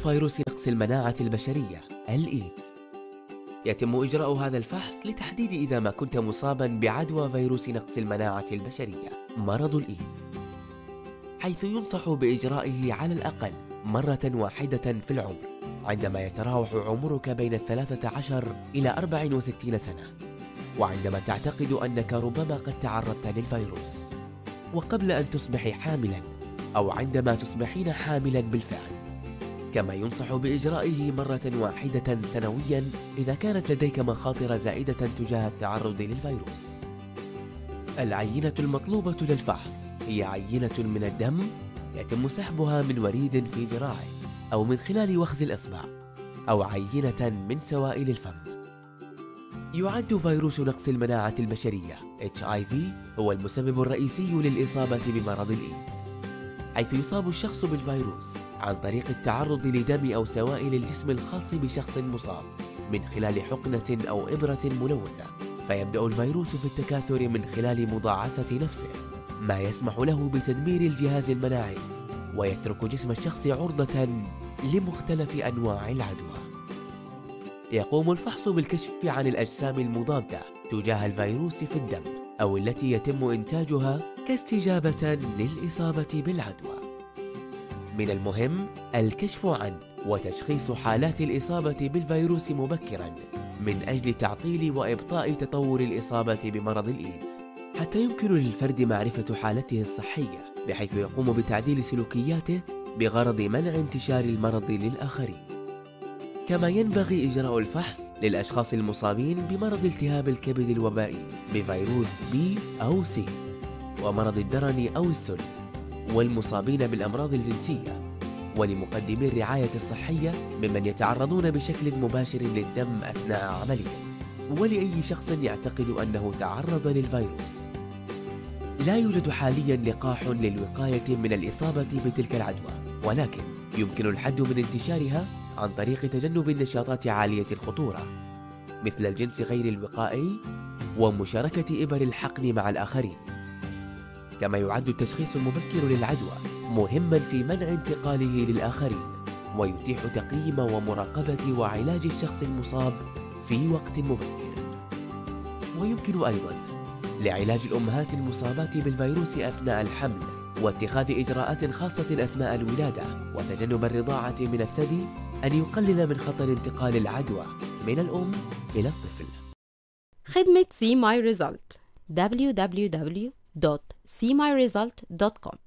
فيروس نقص المناعة البشرية الإيدز. يتم إجراء هذا الفحص لتحديد إذا ما كنت مصابا بعدوى فيروس نقص المناعة البشرية مرض الإيدز، حيث ينصح بإجرائه على الأقل مرة واحدة في العمر عندما يتراوح عمرك بين 13 إلى 64 سنة، وعندما تعتقد أنك ربما قد تعرضت للفيروس، وقبل أن تصبحي حاملا أو عندما تصبحين حاملا بالفعل. كما ينصح بإجرائه مرة واحدة سنويا إذا كانت لديك مخاطر زائدة تجاه التعرض للفيروس. العينة المطلوبة للفحص هي عينة من الدم يتم سحبها من وريد في ذراعك أو من خلال وخز الإصبع، أو عينة من سوائل الفم. يعد فيروس نقص المناعة البشرية HIV هو المسبب الرئيسي للإصابة بمرض الإيدز، حيث يصاب الشخص بالفيروس عن طريق التعرض لدم أو سوائل الجسم الخاص بشخص مصاب من خلال حقنة أو إبرة ملوثة، فيبدأ الفيروس في التكاثر من خلال مضاعفة نفسه، ما يسمح له بتدمير الجهاز المناعي ويترك جسم الشخص عرضة لمختلف أنواع العدوى. يقوم الفحص بالكشف عن الأجسام المضادة تجاه الفيروس في الدم أو التي يتم إنتاجها كاستجابة للإصابة بالعدوى. من المهم الكشف عن وتشخيص حالات الإصابة بالفيروس مبكرا من أجل تعطيل وإبطاء تطور الإصابة بمرض الإيدز، حتى يمكن للفرد معرفة حالته الصحية بحيث يقوم بتعديل سلوكياته بغرض منع انتشار المرض للآخرين. كما ينبغي إجراء الفحص للأشخاص المصابين بمرض التهاب الكبد الوبائي بفيروس B أو C، ومرض الدرن أو السل، والمصابين بالأمراض الجنسية، ولمقدمي الرعاية الصحية ممن يتعرضون بشكل مباشر للدم أثناء عملية، ولأي شخص يعتقد أنه تعرض للفيروس. لا يوجد حاليا لقاح للوقاية من الإصابة بتلك العدوى، ولكن يمكن الحد من انتشارها عن طريق تجنب النشاطات عالية الخطورة مثل الجنس غير الوقائي ومشاركة إبر الحقن مع الآخرين. كما يعد التشخيص المبكر للعدوى مهما في منع انتقاله للآخرين، ويتيح تقييم ومراقبة وعلاج الشخص المصاب في وقت مبكر. ويمكن أيضا لعلاج الأمهات المصابات بالفيروس أثناء الحمل واتخاذ إجراءات خاصة أثناء الولادة وتجنب الرضاعة من الثدي أن يقلل من خطر انتقال العدوى من الأم إلى الطفل. خدمة See My Result www.seemyresult.com